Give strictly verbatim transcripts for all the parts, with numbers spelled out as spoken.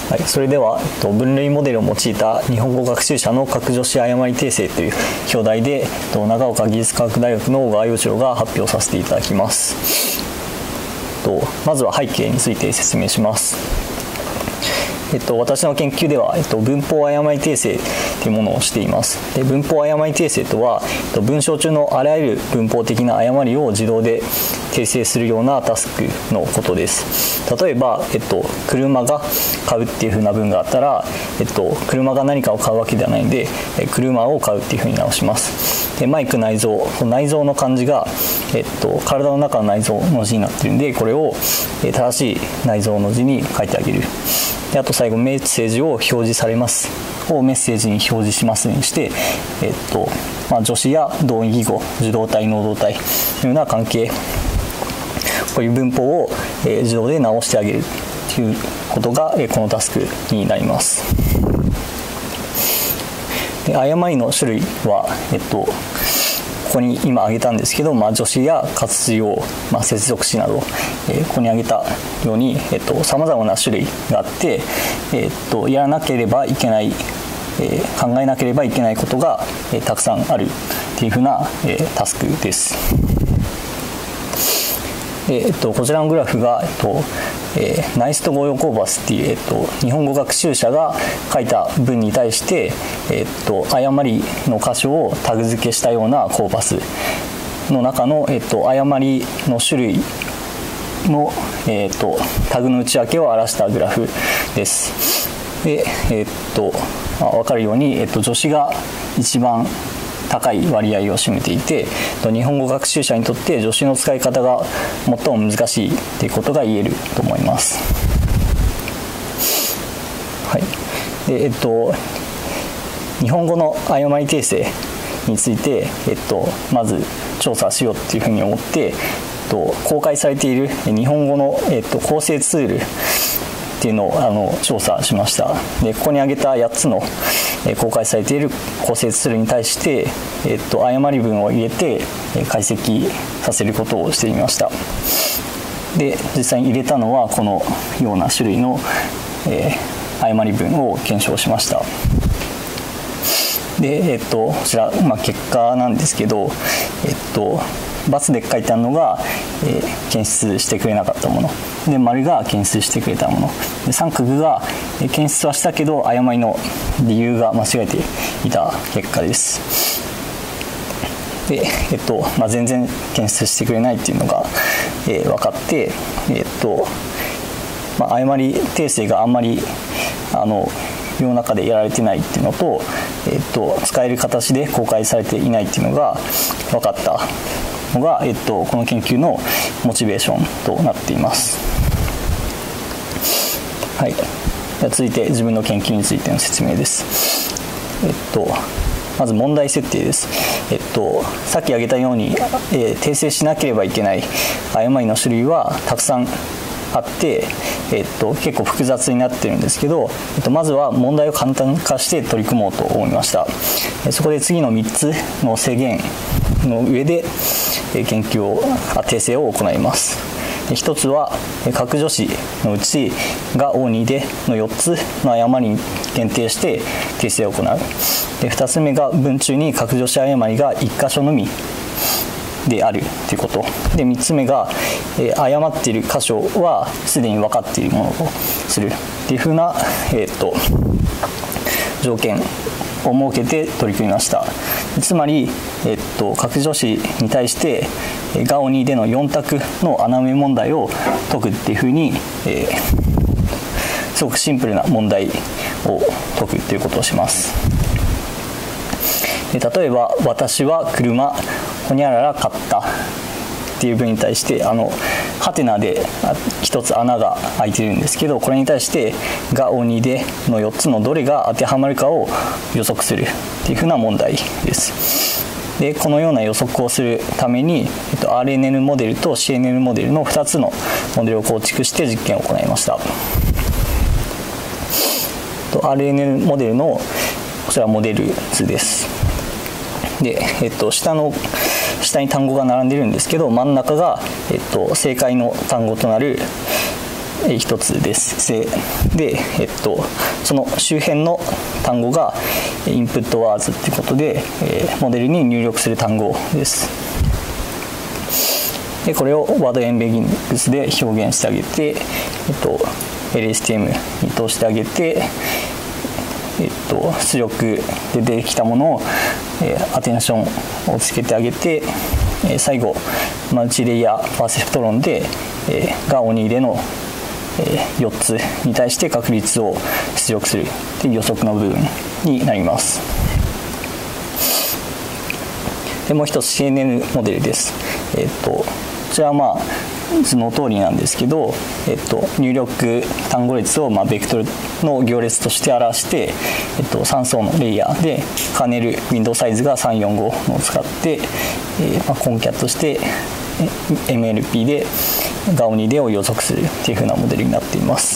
はい、それでは分類モデルを用いた日本語学習者の格助詞誤り訂正という表題で長岡技術科学大学の小川洋一郎が発表させていただきます。まずは背景について説明します。えっと、私の研究では、えっと、文法誤り訂正というものをしています。で、文法誤り訂正とは、えっと、文章中のあらゆる文法的な誤りを自動で訂正するようなタスクのことです。例えば、えっと、車が買うっていうふうな文があったら、えっと、車が何かを買うわけではないので、車を買うっていうふうに直します。で、マイク内蔵、内蔵の漢字が、えっと、体の中の内蔵の字になっているんで、これを正しい内蔵の字に書いてあげる。で、あと最後メッセージを表示されますをメッセージに表示しますにして、えっとまあ、助詞や同意義語、受動体、能動体のような関係、こういう文法を、えー、自動で直してあげるということが、えー、このタスクになります。で、誤りの種類は、えっとここに今挙げたんですけど、まあ、助詞や活詞を、まあ、接続詞など、えー、ここに挙げたように、えっと、様々な種類があって、えっと、やらなければいけない、えー、考えなければいけないことが、えー、たくさんあるというふうな、えー、タスクです。えっと、こちらのグラフが、えっとえー、ナイスとゴーヨコーバスっていう、えっと、日本語学習者が書いた文に対して、えっと、誤りの箇所をタグ付けしたようなコーパスの中の、えっと、誤りの種類の、えっと、タグの内訳を表したグラフです。で、えっと、分かるように、えっと、助詞が一番高い割合を占めていて、日本語学習者にとって助詞の使い方が最も難しいということが言えると思います。はい。で、えっと、日本語の誤り訂正について、えっと、まず調査しようというふうに思って、えっと、公開されている日本語の、えっと、構成ツールっていうのをあの調査しました。で、ここに挙げたやっつの公開されている構成ツールに対して、えっと、誤り文を入れて解析させることをしてみました。で、実際に入れたのはこのような種類の、えー、誤り文を検証しました。で、えっと、こちら、まあ、結果なんですけど、えっと×で書いてあるのが、えー、検出してくれなかったもので、丸が検出してくれたもので、三角が、えー、検出はしたけど誤りの理由が間違えていた結果です。で、えっとまあ、全然検出してくれないっていうのが、えー、分かって、えっとまあ、誤り訂正があんまりあの世の中でやられてないっていうのと、えっと、使える形で公開されていないっていうのが分かったのが、えっと、この研究のモチベーションとなっています。はい。では続いて自分の研究についての説明です。えっと、まず問題設定です。えっと、さっき挙げたように、えー、訂正しなければいけない誤りの種類はたくさんあって、えっと、結構複雑になってるんですけど、えっと、まずは問題を簡単化して取り組もうと思いました。そこで次のみっつの制限の上で研究を訂正を行います。ひとつは格助詞のうちがオーにでのよっつの誤りに限定して訂正を行う。で、ふたつめが文中に格助詞誤りがいっ箇所のみであるということで、みっつめが、えー、誤っている箇所はすでに分かっているものとするっていうふうな、えー、と条件を設けて取り組みました。つまり、えー、と格助詞に対してがオにでのよん択の穴埋め問題を解くっていうふうに、えー、すごくシンプルな問題を解くということをします。で、例えば私は車ほにゃらら買ったっていう文に対して、あのハテナで一つ穴が開いてるんですけど、これに対してがオにでのよっつのどれが当てはまるかを予測するっていうふうな問題です。で、このような予測をするために、えっと、アールエヌエヌ モデルと シーエヌエヌ モデルのふたつのモデルを構築して実験を行いました。と アールエヌエヌ モデルのこちらモデル図です。で、えっと、下の下に単語が並んでいるんですけど、真ん中が、えっと、正解の単語となる、 一つです。で、えっと、その周辺の単語がインプットワーズってことで、えー、モデルに入力する単語です。でこれをワードエンベギングスで表現してあげて、えっと、エルエスティーエム に通してあげて、えっと、出力で出てきたものを、えー、アテンションをつけてあげて、えー、最後マルチレイヤーパーセプト論で、えー、ガオニーでの、えー、よっつに対して確率を出力するという予測の部分になります。でもう一つ シーエヌエヌ モデルです。えっと、こちらはまあ図の通りなんですけど、えっと、入力単語列をまあベクトルの行列として表して、えっと、さん層のレイヤーでカーネルウィンドウサイズがさんよんごを使って、えーまあ、コンキャットして エムエルピー でガオニーでを予測するっていう風なモデルになっています。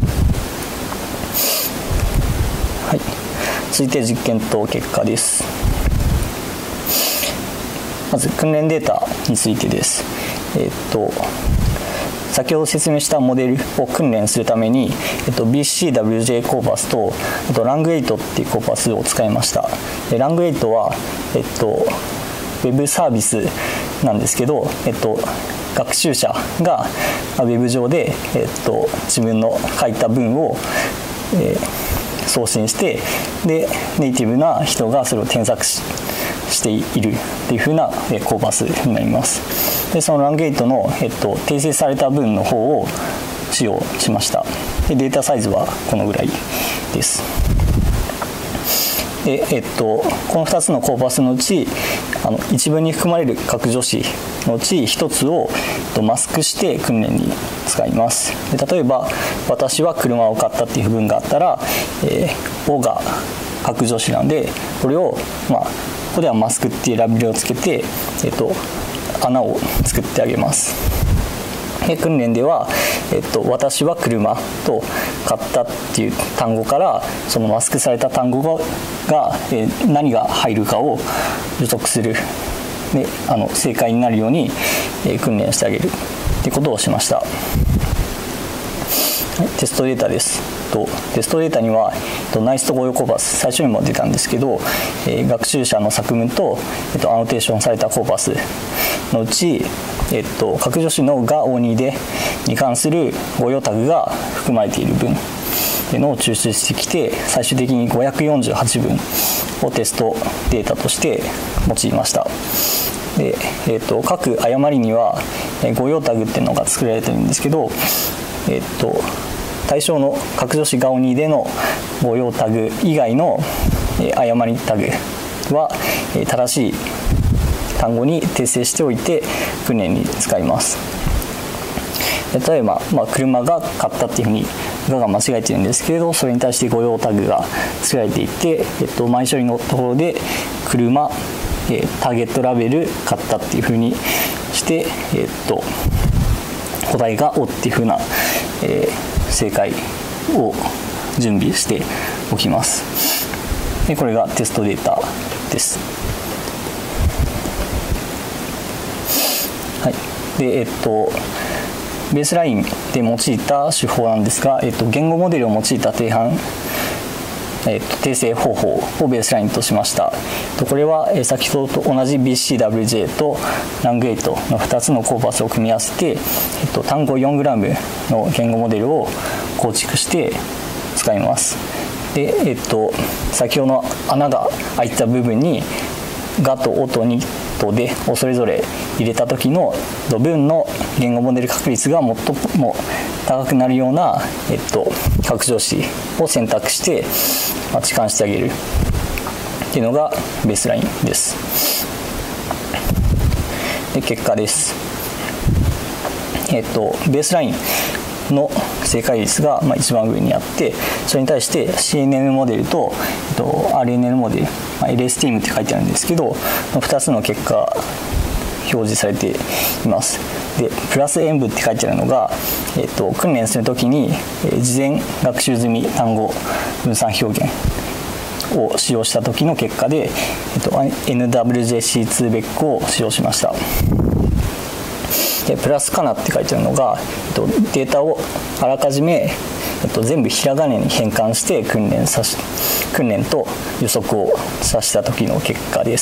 はい、続いて実験と結果です。まず訓練データについてです。えっと先ほど説明したモデルを訓練するために、えっと、ビーシーダブリュージェー コーパスとあとラングエイトっていうコーパスを使いました。でラングエイトは、えっと、ウェブサービスなんですけど、えっと、学習者がウェブ上で、えっと、自分の書いた文を、えー、送信してでネイティブな人がそれを添削ししているっていう風なコーパスになります。でそのランゲートの、えっと、訂正された文の方を使用しました。でデータサイズはこのぐらいです。で、えっと、このふたつのコーパスのうちあの一文に含まれる各助詞のうちひとつを、えっと、マスクして訓練に使います。で例えば私は車を買ったっていう文があったら「えー、を」が各助詞なのでこれをまあここではマスクっていうラベルをつけて、えっと、穴を作ってあげます。で訓練では、えっと、私は車と買ったっていう単語からそのマスクされた単語が、えー、何が入るかを予測するであの正解になるように、えー、訓練してあげるってことをしました。テストデータです。テストデータにはナイスと応用コーパス最初にも出たんですけど、えー、学習者の作文と、えっと、アノテーションされたコーパスのうち、えっと、各助詞のがオニーでに関する誤用タグが含まれている文っていうのを抽出してきて最終的にごひゃくよんじゅうはちぶんをテストデータとして用いました。で、えっと、各誤りには誤用タグっていうのが作られてるんですけど、えっと対象の各助詞ガオニーでの誤用タグ以外の誤りタグは正しい単語に訂正しておいて訓練に使います。例えば、まあ、車が買ったっていうふうにがが間違えてるんですけれどそれに対して誤用タグが作られていて、えっと、前処理のところで車ターゲットラベル買ったっていうふうにして、えっと、答えが「お」っていうふうな、えー正解を準備しておきます。でこれがテストデータです。はい、でえっとベースラインで用いた手法なんですが、えっと、言語モデルを用いた定範、えっと、訂正方法をベースラインとしました。これは先ほどと同じ ビーシーダブリュージェー とラングエイトのふたつのコーパスを組み合わせて、えっと、単語 よんグラム の言語モデルを構築して使います。で、えっと、先ほどの穴が開いた部分にがとおとにとでをそれぞれ入れた時の文の言語モデル確率が最も高くなるような、えっと、各助詞を選択して、まあ、置換してあげるっていうのがベースラインです。で結果です。えっとベースラインの正解率がまあ一番上にあってそれに対して シーエヌエヌ モデルと、えっと、アールエヌエヌ モデル、まあ、エルエスティーエム って書いてあるんですけどふたつの結果表示されています。でプラス演舞って書いてあるのが、えっと、訓練するときに、えー、事前学習済み単語分散表現を使用した時の結果で、えっと、エヌダブリュージェーシーツー ベックを使用しました。 でプラスかなって書いてあるのが、えっと、データをあらかじめ、えっと、全部ひらがなに変換して訓練さし訓練と予測をさせた時の結果です。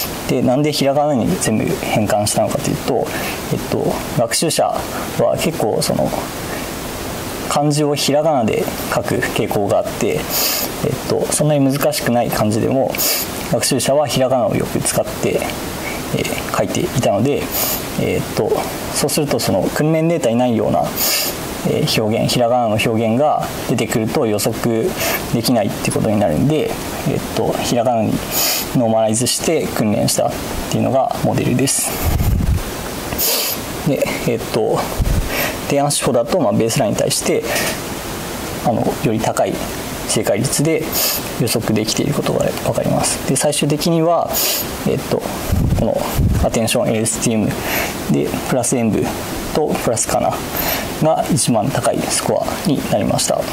でなんでひらがなに全部変換したのかというと、えっと、学習者は結構その漢字をひらがなで書く傾向があって、えっと、そんなに難しくない漢字でも学習者はひらがなをよく使って、えー、書いていたので、えー、っとそうするとその訓練データにないような、えー、表現ひらがなの表現が出てくると予測できないっていうことになるんで、えー、っとひらがなにノーマライズして訓練したっていうのがモデルです。で、えー、っと提案手法だと、まあ、ベースラインに対してあのより高い正解率で予測できていることが分かります。で最終的には、えっと、このアテンション エルエスティーエム でプラス演舞とプラスかなが一番高いスコアになりました。はい、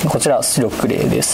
こちら出力例です。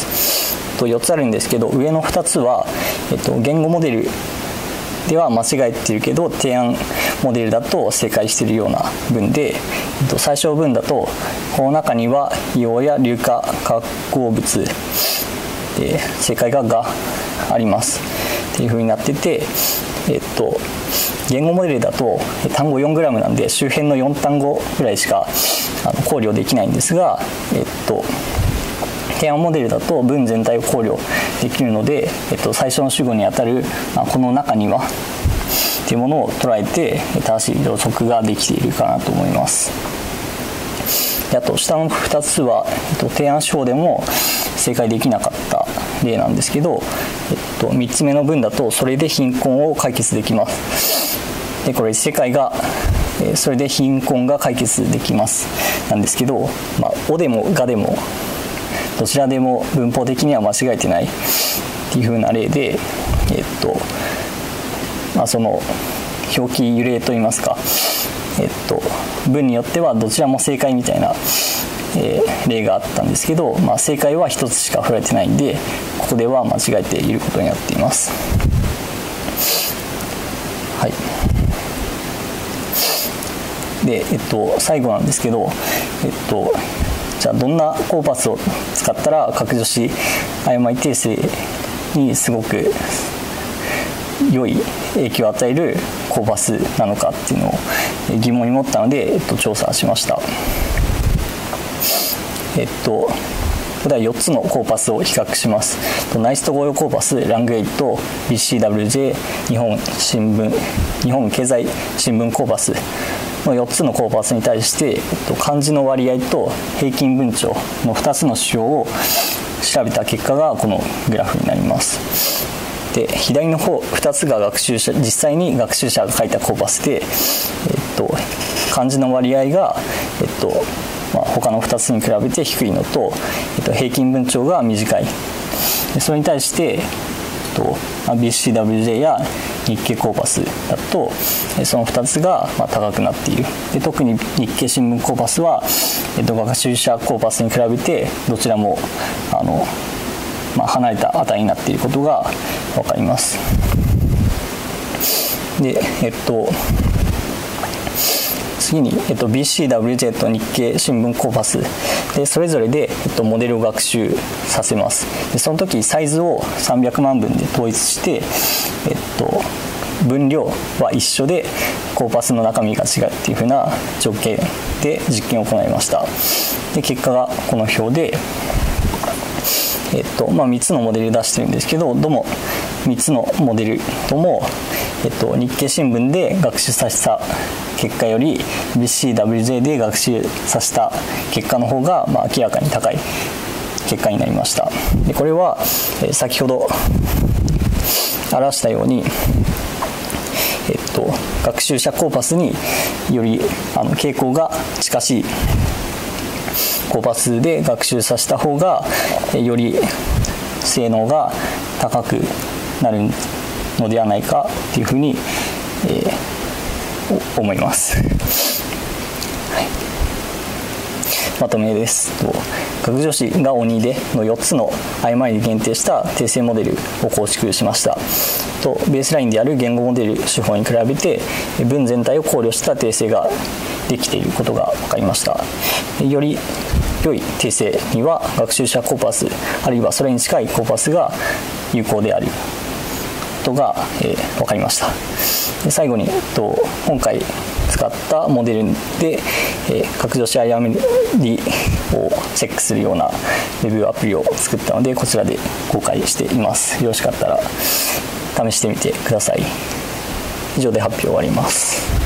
とよっつあるんですけど、上のふたつは、えっと、言語モデルでは間違えているけど提案モデルだと正解しているような文で、最小文だとこの中には硫黄や硫化化合物で正解ががありますっていう風になってて、えっと言語モデルだと単語 よんグラム なんで周辺のよん単語ぐらいしかあの考慮できないんですが、えっと提案モデルだと文全体を考慮できるので、えっと、最初の主語にあたる、まあ、この中にはっていうものを捉えて正しい予測ができているかなと思います。であと下のふたつは、えっと、提案手法でも正解できなかった例なんですけど、えっと、みっつめの文だとそれで貧困を解決できます。でこれ世界がえそれで貧困が解決できますなんですけど、まあ、おでもがでもどちらでも文法的には間違えてないっていう風な例で、えっとまあ、その表記揺れといいますか、えっと、文によってはどちらも正解みたいな、えー、例があったんですけど、まあ、正解はひとつしか振られてないんで、ここでは間違えていることになっています。はい。で、えっと、最後なんですけど、えっとじゃあどんなコーパスを使ったら拡助子誤り訂正にすごく良い影響を与えるコーパスなのかっていうのを疑問に持ったので、えっと、調査しました。えっとここではよっつのコーパスを比較します。ナイスト合用コーパス、ラングエイト、ビーシーダブリュージェー、日本新聞日本経済新聞コーパスのよっつのコーパスに対して、えっと、漢字の割合と平均分長のふたつの指標を調べた結果がこのグラフになります。で左の方ふたつが学習者実際に学習者が書いたコーパスで、えっと、漢字の割合が、えっとまあ、他のふたつに比べて低いのと、えっと、平均分長が短い。でそれに対して、えっと、ビーシーダブリュージェー や日経コーパスだとそのふたつがまあ高くなっている。で特に日経新聞コーパスは、えっと、学習者コーパスに比べてどちらもあの、まあ、離れた値になっていることが分かります。でえっと次に、えっと、ビーシーダブリュージェー と日経新聞コーパスでそれぞれで、えっと、モデルを学習させます。でその時サイズをさんびゃくまんぶんで統一して、えっと、分量は一緒でコーパスの中身が違うっていう風な条件で実験を行いました。で結果がこの表で、えっとまあ、みっつのモデル出してるんですけど、どもみっつのモデルとも、えっと、日経新聞で学習させた結果より ビーシーダブリュージェー で学習させた結果の方が、まあ、明らかに高い結果になりました。でこれは、えー、先ほど表したように、えっと、学習者コーパスによりあの傾向が近しいコーパスで学習させた方がより性能が高くなるのではないかというふうに、えー、思います。はい、 まとめです。学助詞が鬼でのよっつの誤りに限定した訂正モデルを構築しました。とベースラインである言語モデル手法に比べて文全体を考慮した訂正ができていることが分かりました。より良い訂正には学習者コーパスあるいはそれに近いコーパスが有効であることが、えー、分かりました。で最後に、えっと、今回使ったモデルで、えー、学助詞誤りをチェックするようなウェブアプリを作ったのでこちらで公開しています。よろしかったら試してみてください。以上で発表終わります。